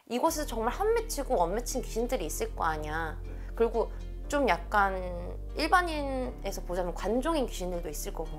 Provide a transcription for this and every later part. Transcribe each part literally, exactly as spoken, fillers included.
이곳에서 정말 한 맺히고 원 맺힌 귀신들이 있을 거 아니야. 그리고 좀 약간 일반인에서 보자면 관종인 귀신들도 있을 거고.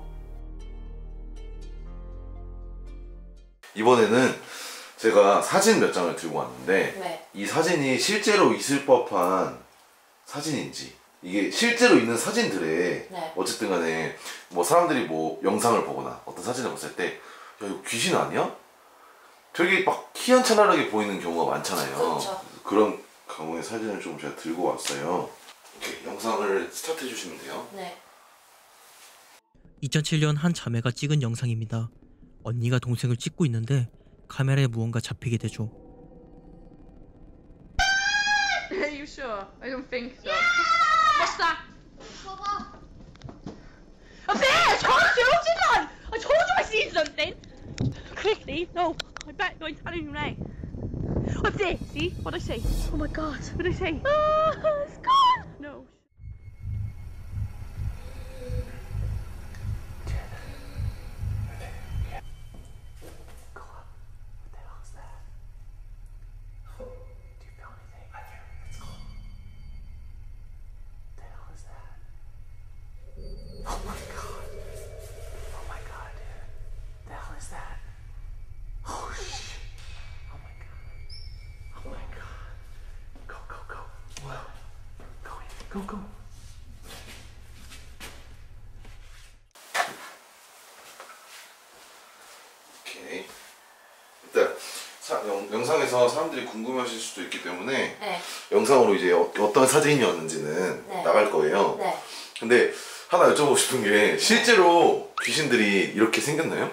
이번에는 제가 사진 몇 장을 들고 왔는데 네. 이 사진이 실제로 있을 법한 사진인지, 이게 실제로 있는 사진들에 네. 어쨌든 간에 뭐 사람들이 뭐 영상을 보거나 어떤 사진을 봤을 때 야 이거 귀신 아니야? 되게 막 희한찬란하게 보이는 경우가 많잖아요. 그렇죠. 그런 경우의 사진을 좀 제가 들고 왔어요. 이렇게 영상을 스타트 해주시면 돼요. 네. 이천칠 년 한 자매가 찍은 영상입니다. 언니가 동생을 찍고 있는데 카메라에 무언가 잡히게 되죠. Are you sure? I don't think so. What's that? Up there! I told you! What's it on? I told you I seen something! Quickly! No! I bet I'm telling you now. Up there! See? What'd I say? Oh my god! What'd I say? Oh, it's gone! No. Go, go. 오케이. 일단 사, 영, 영상에서 사람들이 궁금해하실 수도 있기 때문에 네. 영상으로 이제 어, 어떤 사진이었는지는 네. 나갈 거예요. 네. 근데 하나 여쭤보고 싶은 게 실제로 귀신들이 이렇게 생겼나요?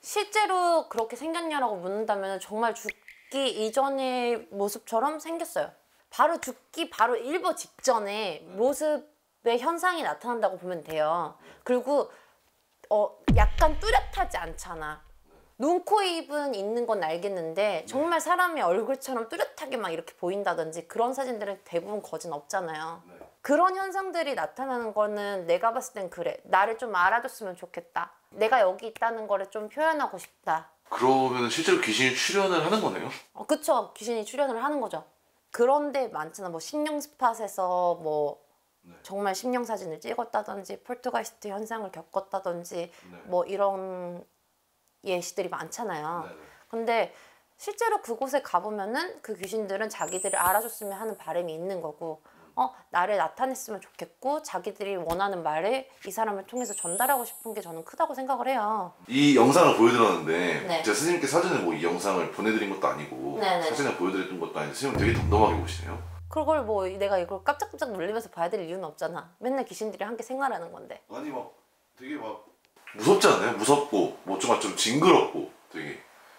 실제로 그렇게 생겼냐라고 묻는다면 정말 죽기 이전의 모습처럼 생겼어요. 바로 죽기 바로 일보 직전에 모습의 현상이 나타난다고 보면 돼요. 그리고 어 약간 뚜렷하지 않잖아. 눈, 코, 입은 있는 건 알겠는데 정말 사람의 얼굴처럼 뚜렷하게 막 이렇게 보인다든지 그런 사진들은 대부분 거진 없잖아요. 그런 현상들이 나타나는 거는 내가 봤을 땐 그래. 나를 좀 알아줬으면 좋겠다. 내가 여기 있다는 거를 좀 표현하고 싶다. 그러면 실제로 귀신이 출연을 하는 거네요? 어, 그쵸. 귀신이 출연을 하는 거죠. 그런데 많잖아. 뭐 심령 스팟에서 뭐 네. 정말 심령 사진을 찍었다든지 폴터가이스트 현상을 겪었다든지 네. 뭐 이런 예시들이 많잖아요. 네네. 근데 실제로 그곳에 가보면은 그 귀신들은 자기들을 알아줬으면 하는 바람이 있는 거고 어 나를 나타냈으면 좋겠고 자기들이 원하는 말을 이 사람을 통해서 전달하고 싶은 게 저는 크다고 생각을 해요. 이 영상을 보여드렸는데 네. 제가 스님께 사전에 뭐 이 영상을 보내드린 것도 아니고 네네. 사전에 보여드렸던 것도 아닌데 스님은 되게 덤덤하게 보시네요. 그걸 뭐 내가 이걸 깜짝깜짝 놀리면서 봐야 될 이유는 없잖아. 맨날 귀신들이 함께 생활하는 건데. 아니 막 되게 막 무섭지 않아요? 무섭고 뭐 좀 좀 징그럽고 되게.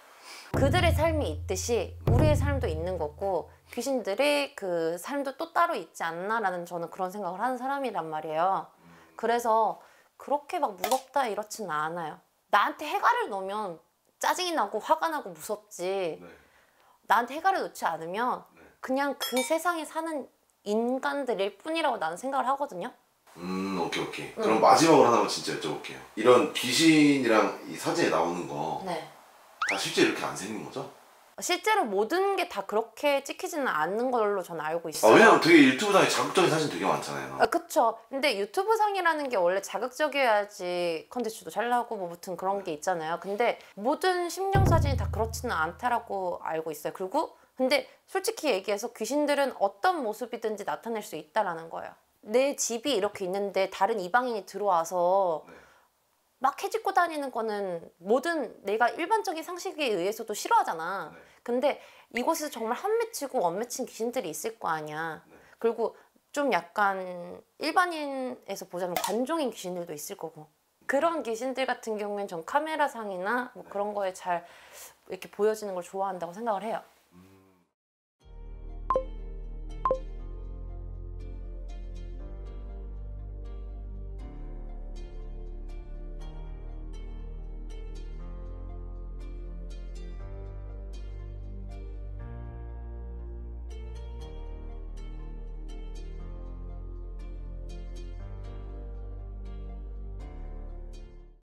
그들의 삶이 있듯이 우리의 삶도 있는 거고 귀신들의 그 삶도 또 따로 있지 않나라는 저는 그런 생각을 하는 사람이란 말이에요. 그래서 그렇게 막 무섭다 이렇지는 않아요. 나한테 해가를 놓으면 짜증이 나고 화가 나고 무섭지 네. 나한테 해가를 놓지 않으면 네. 그냥 그 세상에 사는 인간들일 뿐이라고 나는 생각을 하거든요. 음 오케이 오케이. 응. 그럼 마지막으로 하나만 진짜 여쭤볼게요. 이런 귀신이랑 이 사진에 나오는 거 다 네. 실제 이렇게 안 생긴 거죠? 실제로 모든 게 다 그렇게 찍히지는 않는 걸로 저는 알고 아 있어요. 왜냐면 되게 유튜브상에 자극적인 사진 되게 많잖아요. 아, 그쵸. 근데 유튜브 상이라는 게 원래 자극적이어야지 컨텐츠도 잘 나오고 뭐 무튼 그런 게 있잖아요. 근데 모든 심령 사진이 다 그렇지는 않다라고 알고 있어요. 그리고 근데 솔직히 얘기해서 귀신들은 어떤 모습이든지 나타낼 수 있다라는 거예요. 내 집이 이렇게 있는데 다른 이방인이 들어와서 네. 막 해집고 다니는 거는 모든 내가 일반적인 상식에 의해서도 싫어하잖아. 네. 근데 이곳에서 정말 한 맺히고 원 맺힌 귀신들이 있을 거 아니야. 네. 그리고 좀 약간 일반인에서 보자면 관종인 귀신들도 있을 거고 그런 귀신들 같은 경우에는 전 카메라상이나 뭐 그런 거에 잘 이렇게 보여지는 걸 좋아한다고 생각을 해요.